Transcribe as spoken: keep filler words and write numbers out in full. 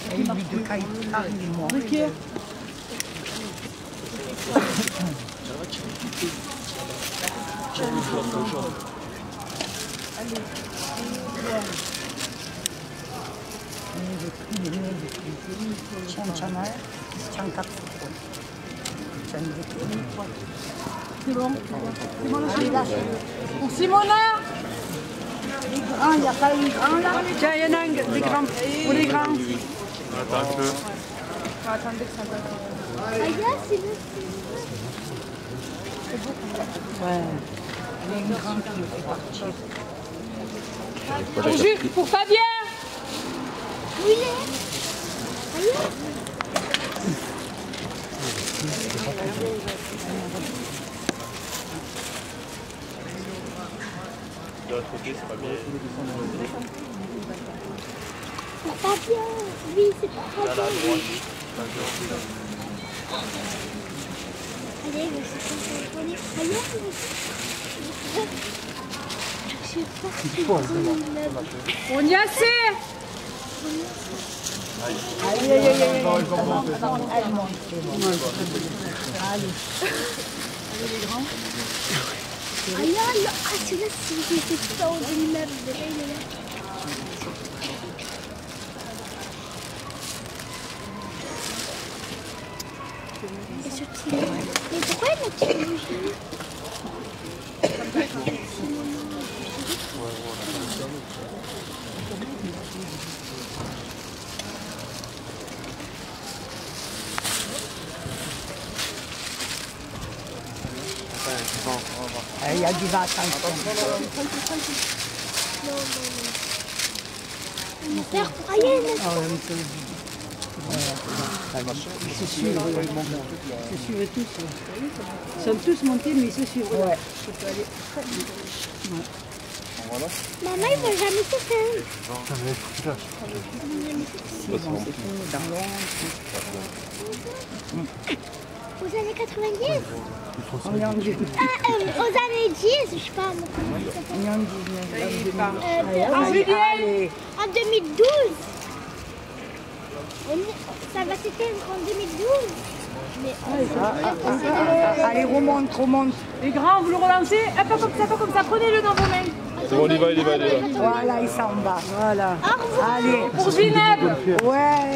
Il lui de caille arrive, moi. Ok. C'est bon. Pour Simona. Ah, il n'y a pas une grande là. Tiens, il y en a un des grands. Pour les grands. Attends un peu. Attendez que ça va. Ah, c'est le... Ouais. Il y a une grande qui fait partie. Pour Jules, pour Fabien. Oui, il est. Aïe. De l'autre côté, c'est pas bien. Pour Fabien. Oui, c'est pour Là, Fabien. là, à droite. Allez, je suis contente. Aïe. Je suis partie. On y a assez. Aïe, aïe, aïe, aïe. Elle monte. Elle monte. Allez. Allez, les grands. Aïe, aïe. Ah, celui-là, c'est pas au l'immeuble. Là, il est là. Et ce petit... Mais pourquoi il a tué le jeu? Il y a du va, attention. Non, non, non. Mon père, pour aïe, il Ah ouais, un peu. Ils se suivent, ils se suivent tous. Ils sont tous montés, mais ils se suivent. Ouais. Maman, il ne va jamais se faire. C'est bon, c'est fini dans Aux années quatre-vingt-dix. On est en dix-neuf. Ah, euh, aux années dix, je sais pas. On est en dix-neuf. Euh, en, Allez, allez. en deux mille douze. On est- ça va s'éteindre en deux mille douze. Mais Ah, ah, ah, ah. Allez, remonte, remonte. Les grands, vous le relancez. Un peu comme ça, pas comme ça. Prenez-le dans vos mains. C'est bon, il y va, il y va, il y va. Voilà, il s'en va. Voilà. Allez. Pour Zineb. Ouais.